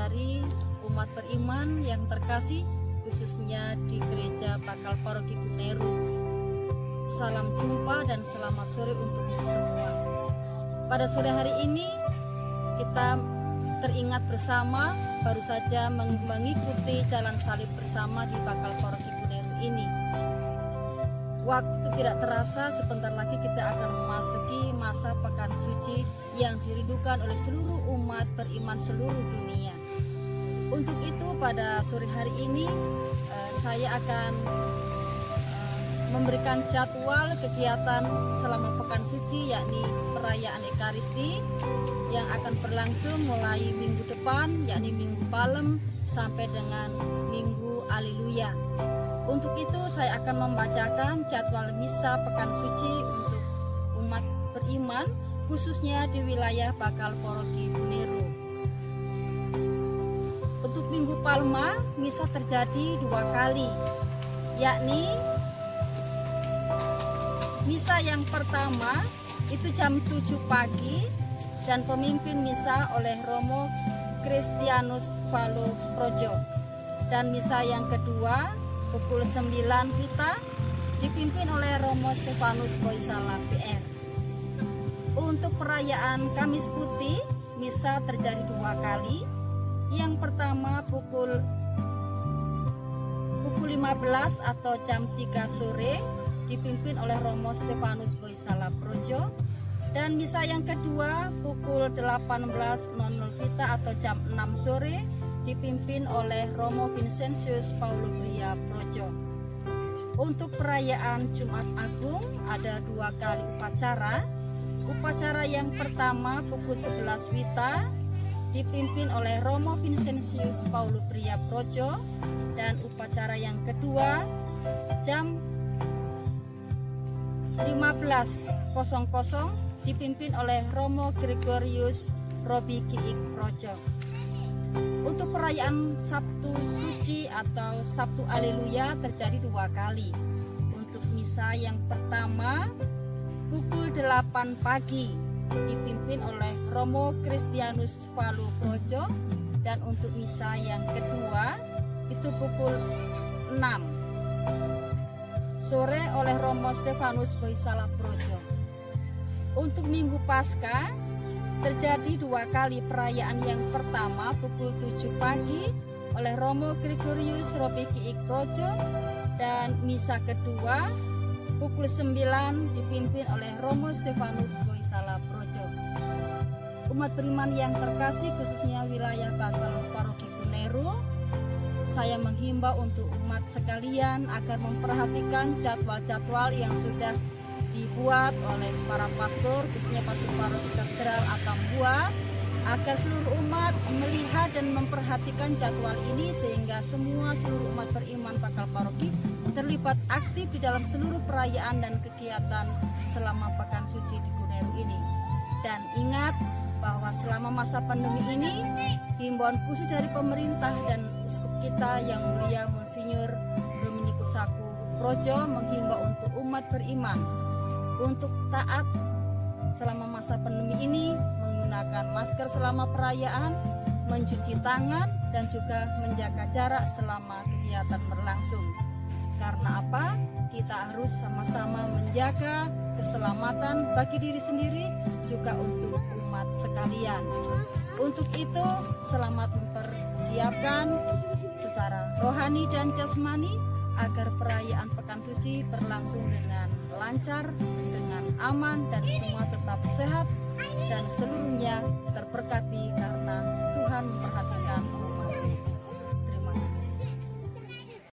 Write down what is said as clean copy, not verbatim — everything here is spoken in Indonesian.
saudara-saudari umat beriman yang terkasih, khususnya di Gereja Bakal Paroki Guneru. Salam jumpa dan selamat sore untuk semua. Pada sore hari ini kita teringat bersama baru saja mengikuti jalan salib bersama di Bakal Paroki Guneru ini. Waktu tidak terasa, sebentar lagi kita akan memasuki masa Pekan Suci yang dirindukan oleh seluruh umat beriman seluruh dunia. Untuk itu pada sore hari ini saya akan memberikan jadwal kegiatan selama Pekan Suci, yakni perayaan Ekaristi yang akan berlangsung mulai minggu depan, yakni Minggu Palem sampai dengan Minggu Haleluya. Untuk itu saya akan membacakan jadwal misa Pekan Suci untuk umat beriman, khususnya di wilayah Bakal Paroki Guneru. Untuk Minggu Palma, misa terjadi 2 kali, yakni misa yang pertama itu jam 7 pagi dan pemimpin misa oleh Romo Christianus Valo Projo. Dan misa yang kedua pukul 9 Vita dipimpin oleh Romo Stefanus Boisala PR. Untuk perayaan Kamis Putih, misa terjadi 2 kali. Yang pertama pukul 15 atau jam 3 sore dipimpin oleh Romo Stefanus Boisala Projo. Dan misa yang kedua pukul 18.00 Vita atau jam 6 sore dipimpin oleh Romo Vincentius Paulubria Projo. Untuk perayaan Jumat Agung ada 2 kali upacara. Upacara yang pertama pukul 11 Wita dipimpin oleh Romo Vincentius Paulubria Projo, dan upacara yang kedua jam 15.00 dipimpin oleh Romo Gregorius Robi Kiik Projo. Untuk perayaan Sabtu Suci atau Sabtu Haleluya terjadi 2 kali. Untuk misa yang pertama pukul 8 pagi dipimpin oleh Romo Christianus Valo Projo, dan untuk misa yang kedua itu pukul 6 sore oleh Romo Stefanus Boisala Projo. Untuk Minggu Paskah terjadi 2 kali perayaan. Yang pertama pukul 7 pagi oleh Romo Gregorius Robi Kiik Projo, dan misa kedua pukul 9 dipimpin oleh Romo Stefanus Boisala Projo. Umat beriman yang terkasih, khususnya wilayah Bakal Paroki Guneru, saya menghimbau untuk umat sekalian agar memperhatikan jadwal-jadwal yang sudah dibuat oleh para pastor, khususnya pastor paroki katedral Atambua, agar seluruh umat melihat dan memperhatikan jadwal ini sehingga seluruh umat beriman Bakal Paroki terlibat aktif di dalam seluruh perayaan dan kegiatan selama Pekan Suci di Guneru ini. Dan ingat bahwa selama masa pandemi ini, himbauan khusus dari pemerintah dan uskup kita yang mulia Monsinyur Dominikus Saku Projo menghimbau untuk umat beriman untuk taat selama masa pandemi ini, menggunakan masker selama perayaan, mencuci tangan, dan juga menjaga jarak selama kegiatan berlangsung. Karena apa? Kita harus sama-sama menjaga keselamatan bagi diri sendiri, juga untuk umat sekalian. Untuk itu, selamat mempersiapkan secara rohani dan jasmani agar perayaan Pekan Suci berlangsung dengan lancar, dengan aman, dan semua tetap sehat dan seluruhnya terberkati karena Tuhan memperhatikan